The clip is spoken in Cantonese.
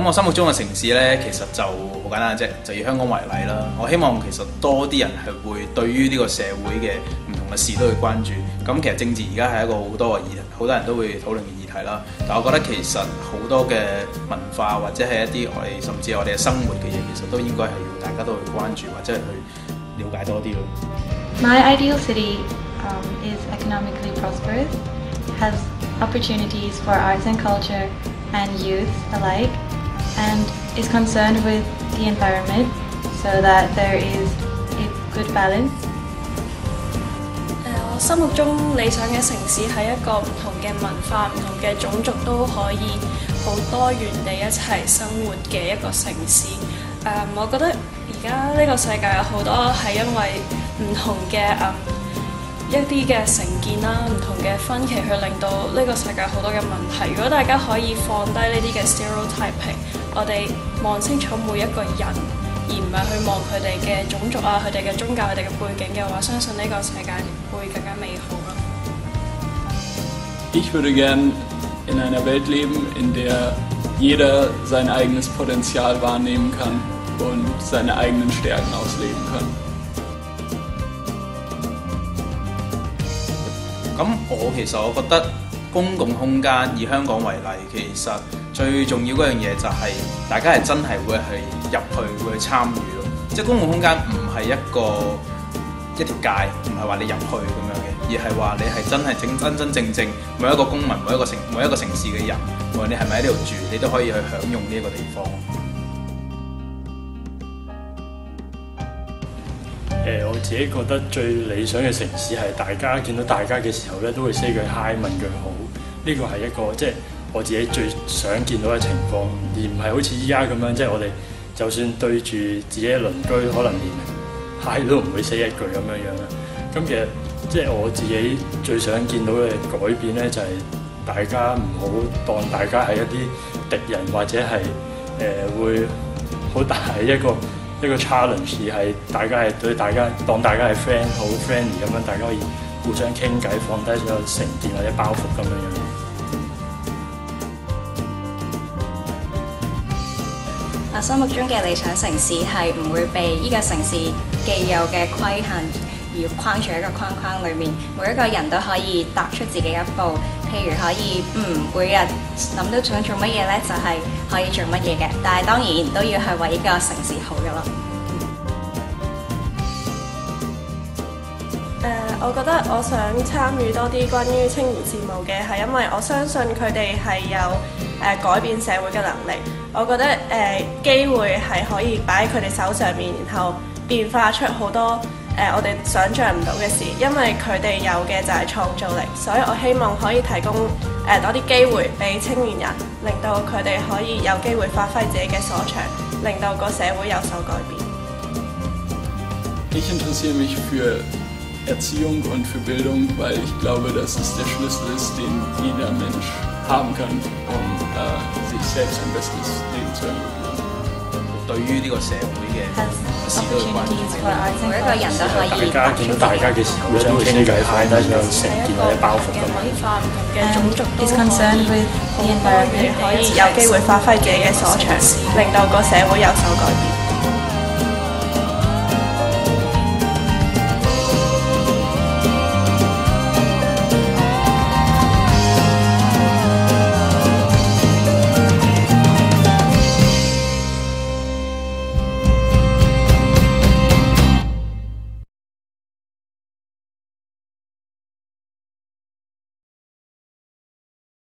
我心目中嘅城市呢，其實就好簡單啫，就以香港為例啦。我希望其實多啲人係會對於呢個社會嘅唔同嘅事都去關注。咁其實政治而家係一個好多嘅議題，好多人都會討論嘅議題啦。但我覺得其實好多嘅文化或者係一啲我哋甚至係我哋嘅生活嘅嘢，其實都應該係要大家都去關注或者係去了解多啲咯。 My ideal city is economically prosperous, has opportunities for arts and culture and youth alike, and is concerned with the environment so that there is a good balance. 我心目中理想嘅城市係一個唔同嘅文化、唔同嘅種族都可以好多元地一齊生活嘅一個城市。我覺得而家呢個世界有好多係因為唔同嘅一啲嘅成見啦，唔同嘅分歧，去令到呢個世界好多嘅問題。如果大家可以放低呢啲嘅 stereotyping， 我哋望清楚每一個人，而唔係去望佢哋嘅種族啊、佢哋嘅宗教、佢哋嘅背景嘅話，相信呢個世界會更加美好咯。 Ich würde gern in einer Welt leben, in der jeder sein eigenes Potenzial wahrnehmen kann und seine eigenen Stärken ausleben kann. 咁其實我覺得公共空間以香港為例，其實最重要嗰樣嘢就係大家係真係會係入去會去參與咯。即係公共空間唔係一條界，唔係話你入去咁樣嘅，而係話你係真係真正每一個公民、每一個城市嘅人，無論你係咪喺呢度住，你都可以去享用呢一個地方。 我自己覺得最理想嘅城市係大家見到大家嘅時候咧，都會 say 句 hi 問句好。呢個係一個即係我自己最想見到嘅情況，而唔係好似依家咁樣，即係我哋就算對住自己嘅鄰居，可能連 hi 都唔會 say 一句咁樣樣啦。咁其實即係我自己最想見到嘅改變咧，就係大家唔好當大家係一啲敵人，或者係會好大一個 challenge， 而係大家係對大家當大家係 friend 好 friendly 咁樣，大家可以互相傾偈，放低所有成見或者包袱咁樣樣。 我心目中嘅理想城市係唔會被依個城市既有嘅規限而框住一個框框裏面，每一個人都可以踏出自己一步。譬如可以每日諗到想做乜嘢咧，就係可以做乜嘢嘅。但係當然都要係為呢個城市好嘅咯。 我覺得我想參與多啲關於青年事務嘅，係因為我相信佢哋係有改變社會嘅能力。我覺得機會係可以擺喺佢哋手上面，然後變化出好多我哋想像唔到嘅事，因為佢哋有嘅就係創造力，所以我希望可以提供多啲機會俾青年人，令到佢哋可以有機會發揮自己嘅所長，令到個社會有所改變。 Ich interessiere mich für Erziehung und für Bildung, weil ich glaube, dass es der Schlüssel ist, den jeder Mensch haben kann, um sich selbst ein besseres Leben zu ermöglichen. 對於呢個社會嘅事都會關注， 每一個人都可以大家見到大家嘅時候，互相傾偈，放低所有成見或者包袱咁。 文化唔同嘅種族都 is concerned with the environment， 可以有機會發揮自己嘅所長，令到個社會有所改變。